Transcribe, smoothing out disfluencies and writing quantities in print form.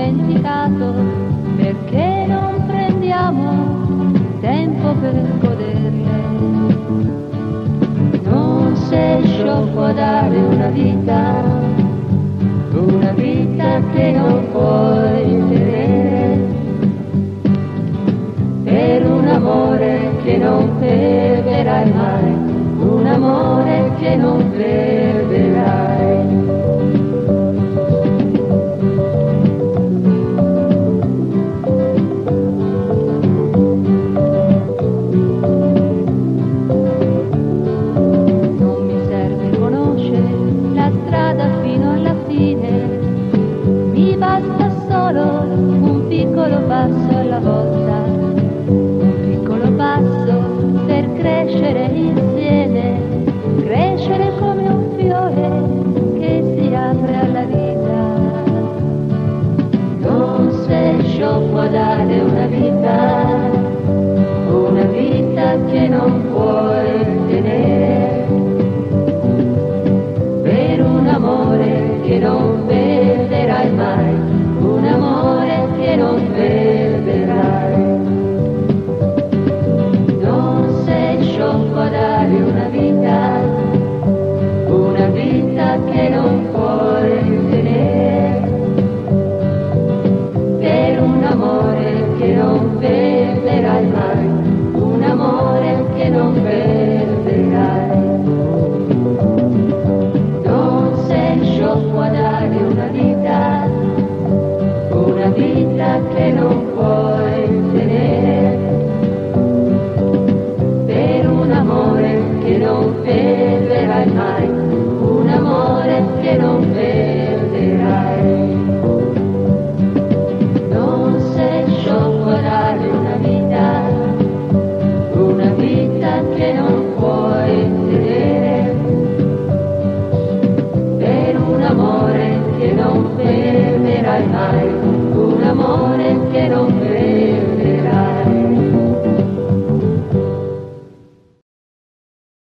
dimenticato, perché non prendiamo tempo per goderle. Non sei sciocco a dare una vita che non puoi tenere, per un amore che non perderai mai, un amore che non perderai. Non mi serve conoscere la strada fino alla fine, mi basta solo un piccolo passo alla volta, un piccolo passo per crescere insieme, crescere come un fiore che si apre alla vita. Non sei sciocco a dare una vita che non puoi tenere, per un amore che non